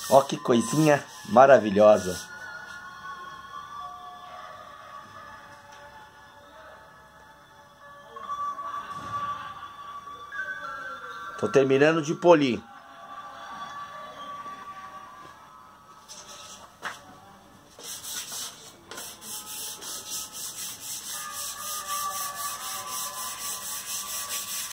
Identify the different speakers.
Speaker 1: Ó que coisinha maravilhosa. Tô terminando de polir.